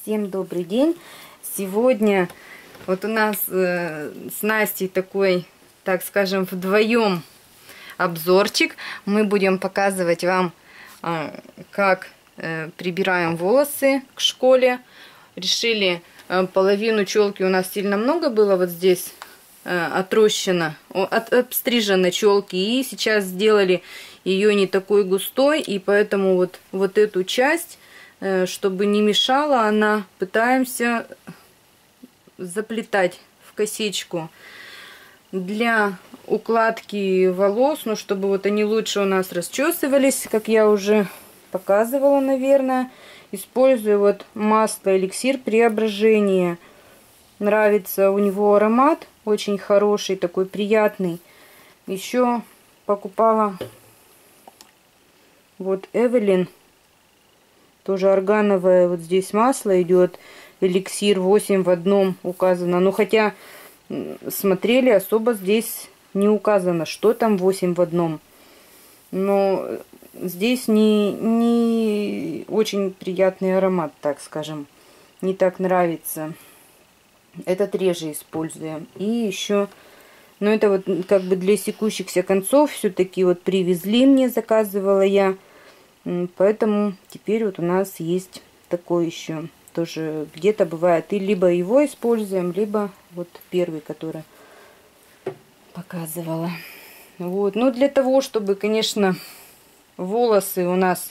Всем добрый день! Сегодня вот у нас с Настей такой, так скажем, вдвоем обзорчик. Мы будем показывать вам, как прибираем волосы к школе. Решили, половину челки у нас сильно много было вот здесь отрощено, обстрижено челки. И сейчас сделали ее не такой густой. И поэтому вот эту часть, чтобы не мешала, она пытаемся заплетать в косичку. Для укладки волос, ну, чтобы вот они лучше у нас расчесывались, как я уже показывала, наверное, использую вот масло эликсир преображения. Нравится у него аромат, очень хороший, такой приятный. Еще покупала вот Эвелин, тоже органовое, вот здесь масло идет, эликсир 8 в одном указано. Но хотя смотрели, особо здесь не указано, что там 8 в одном. Но здесь не очень приятный аромат, так скажем. Не так нравится. Этот реже используем. И еще, ну это вот как бы для секущихся концов все-таки вот привезли мне, заказывала я. Поэтому теперь вот у нас есть такой еще. Тоже где-то бывает. И либо его используем, либо вот первый, который показывала. Вот. Но для того, чтобы, конечно, волосы у нас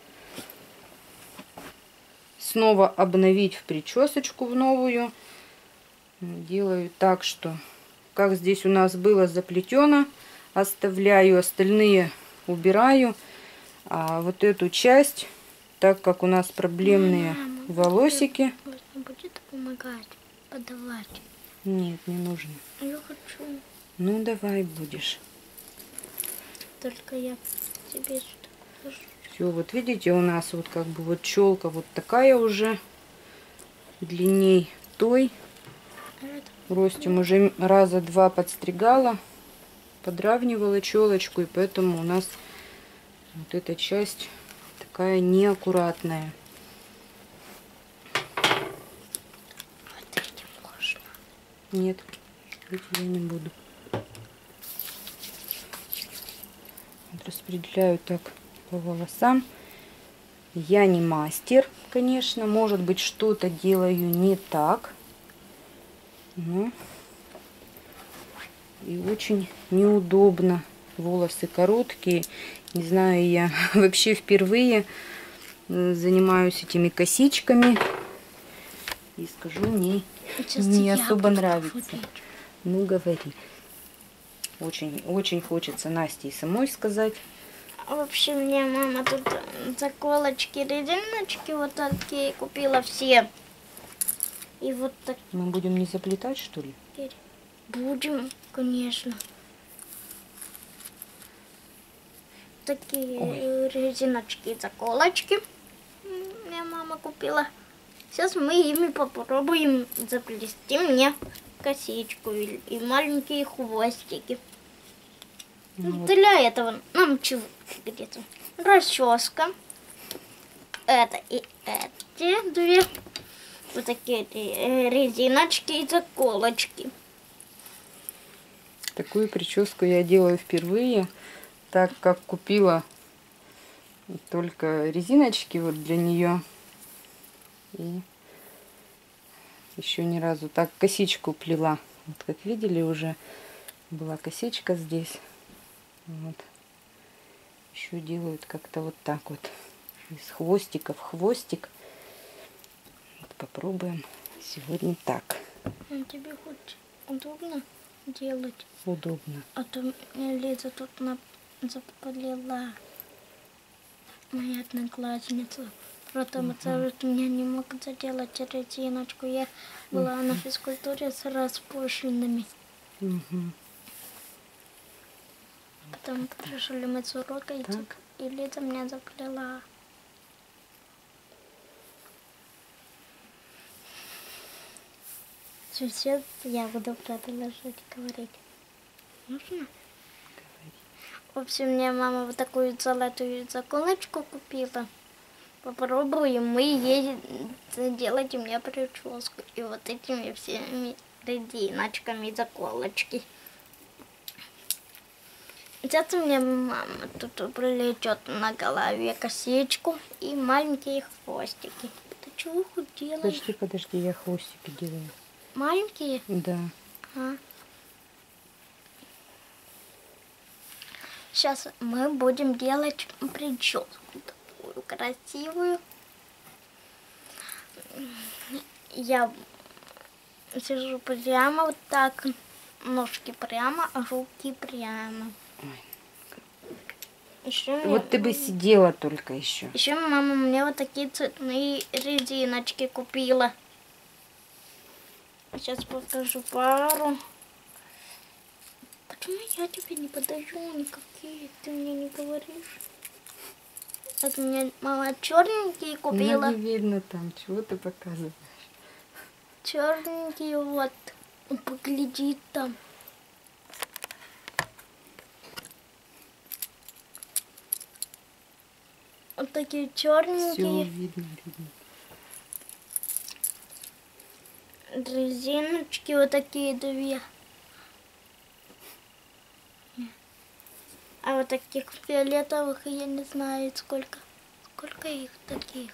снова обновить в причесочку в новую, делаю так, что как здесь у нас было заплетено, оставляю, остальные убираю. А вот эту часть, так как у нас проблемные волосики... Будет помогать, подавать? Нет, не нужно. Я хочу. Ну, давай будешь. Только я тебе что покажу. Все, вот видите, у нас вот как бы вот челка вот такая уже, длинней той. Ростем уже раза два подстригала, подравнивала челочку, и поэтому у нас вот эта часть такая неаккуратная. Вот этим можно. Нет, я не буду. Вот распределяю так по волосам. Я не мастер, конечно, может быть, что-то делаю не так. Но и очень неудобно. Волосы короткие. Не знаю, я вообще впервые занимаюсь этими косичками. И скажу, мне не особо нравится. Ну, говори. Очень хочется Насте и самой сказать. Вообще, мне мама тут заколочки, резиночки вот такие купила все. И вот так. Мы будем не заплетать, что ли? Будем, конечно. Такие резиночки и заколочки мне мама купила. Сейчас мы ими попробуем заплести мне косичку и маленькие хвостики. Вот. Для этого нам чего? Где-то расческа. Это и эти две. Вот такие резиночки и заколочки. Такую прическу я делаю впервые, так как купила только резиночки вот для нее. И еще ни разу так косичку плела. Вот как видели, уже была косичка здесь. Вот. Еще делают как-то вот так вот. Из хвостиков хвостик. Вот попробуем сегодня так. Тебе хоть удобно делать? Удобно. А то Лиза тут запалила, моя одноклассница. Потому что меня не могут заделать резиночку. Я была на физкультуре с распущенными. Потом пришли мы с урока, и Лиза меня заплела. Сейчас я буду продолжать говорить. Можно? В общем, мне мама вот такую золотую заколочку купила. попробуем мы ей делать у меня прическу. И вот этими всеми резиночками заколочки. Сейчас у меня мама тут прилечет на голове косичку и маленькие хвостики. Ты чего делаешь? Подожди, я хвостики делаю. Маленькие? Да. Сейчас мы будем делать прическу такую красивую. Я сижу прямо вот так, ножки прямо, а руки прямо. Еще Вот ты бы сидела только еще. Еще мама мне вот такие цветные резиночки купила. Сейчас покажу пару. Почему я тебе не подаю никакие? Ты мне не говоришь. Это мне мама черненькие купила. Ну, не видно там, чего ты показываешь. Черненькие вот. Погляди там. Вот такие черненькие. Все видно. Резиночки вот такие две. А вот таких фиолетовых я не знаю сколько. Сколько их таких?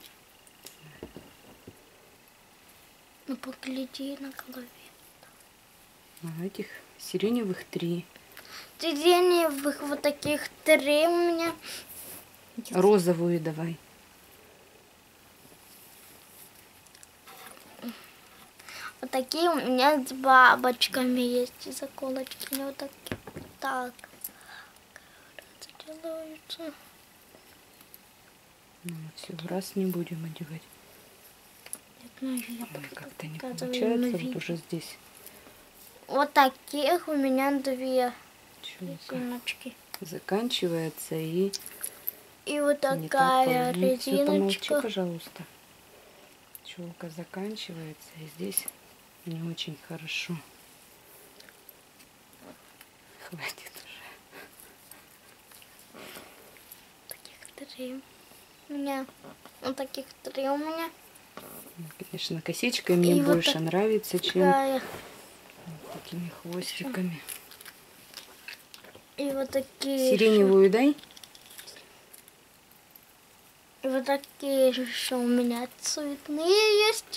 Ну погляди на голове. А этих сиреневых 3. Сиреневых вот таких 3 у меня. Розовую давай. Вот такие у меня с бабочками есть. И заколочки вот такие. Так. Делаются. Ну, все, раз не будем одевать. Я Как-то не показываю получается, на вот видео. уже здесь. Вот таких у меня 2 Челка резиночки. заканчивается и И вот не так такая полно. Всё, помолчи, резиночка. пожалуйста. Челка заканчивается, и здесь не очень хорошо. Хватит уже. Таких 3 у меня. Вот таких 3 у меня. Ну, конечно, косичка мне И вот больше нравится, чем Такая. такими хвостиками. И вот такие. Сиреневую дай. И вот такие еще у меня цветные есть.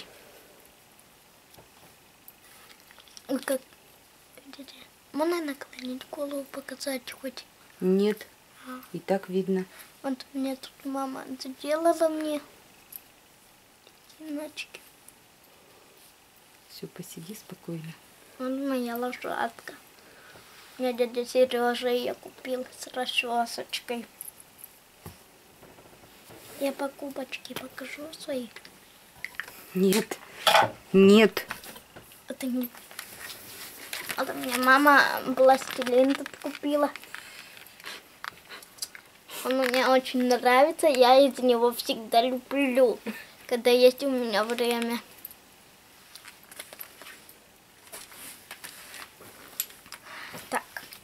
Ой, как... Можно наклонить голову, показать хоть? Нет. И так видно. Вот мне тут мама сделала мне резиночки. Все, посиди спокойно. Вот моя лошадка. Мне дядя Сережа ее купил с расчесочкой. Я покупочки покажу свои. Нет. Нет. Это не... Это мне мама пластилин тут купила. Он мне очень нравится. Я из него всегда люблю, когда есть у меня время. Так.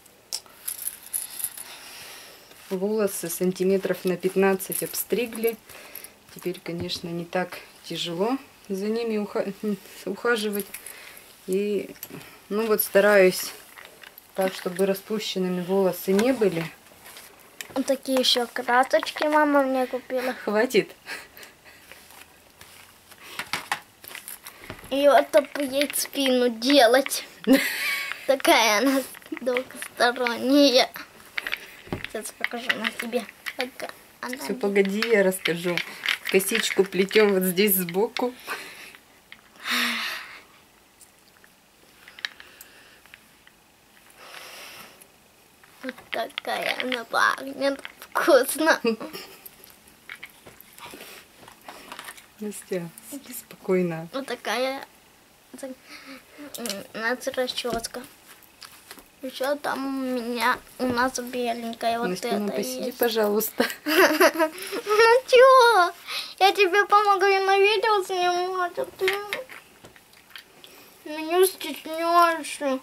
Волосы сантиметров на 15 обстригли. Теперь, конечно, не так тяжело за ними ухаживать. И, ну вот, стараюсь так, чтобы распущенными волосы не были. Вот такие еще красочки мама мне купила. Хватит. И вот чтобы ей спину делать. Такая она двухсторонняя. Сейчас покажу на тебе. Все, погоди, я расскажу. Косичку плетем вот здесь сбоку. Вот такая она пахнет вкусно. Настя, сиди спокойно. Вот такая у нас расческа. Еще там у нас беленькая вот Настя, это ну посиди, есть. пожалуйста. Ну чё? Я тебе помогу и на видео снимать, а ты меня стесняешься.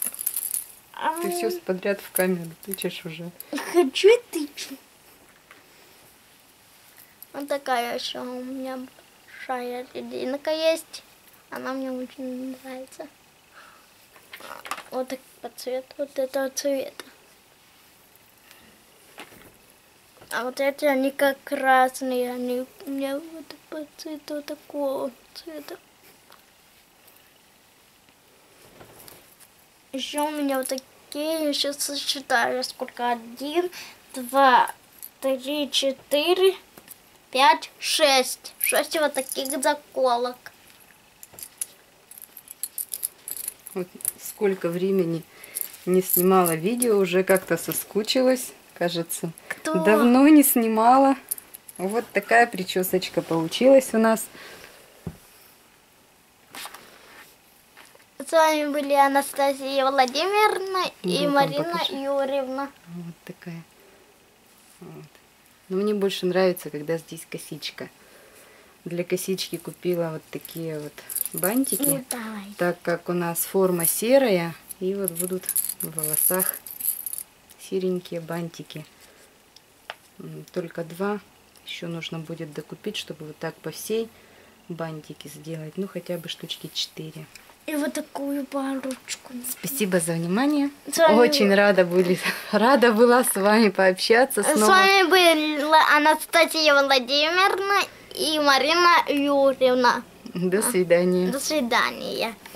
Ты все подряд в камеру тычешь уже. Хочу и тычу. Вот такая еще у меня большая резинка есть. Она мне очень нравится. Вот так по цвету, вот этого цвета. А вот эти, они как красные, они у меня вот по цвету такого цвета. Еще у меня вот такие, я сейчас сосчитаю, сколько. 1, 2, 3, 4, 5, 6. 6 вот таких заколок. Вот сколько времени не снимала видео, уже как-то соскучилась, кажется. Кто? Давно не снимала. Вот такая причесочка получилась у нас. С вами были Анастасия Владимировна и Вот Марина покажи. Юрьевна. Вот такая. Вот. Но мне больше нравится, когда здесь косичка. Для косички купила вот такие вот бантики, Ну, давай. так как у нас форма серая, и вот будут в волосах серенькие бантики. Только 2. Еще нужно будет докупить, чтобы вот так по всей бантики сделать. Ну, хотя бы штучки 4. И вот такую парочку. Спасибо за внимание. С вами Очень рада была с вами пообщаться С снова. вами была Анастасия Владимировна и Марина Юрьевна. До свидания. До свидания.